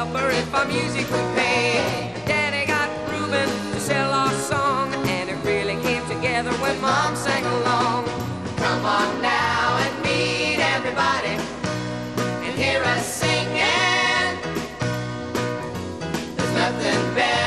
supper if our music would pay. Daddy got Reuben to sell our song, and it really came together when Mom sang along. Come on now and meet everybody and hear us singing. There's nothing better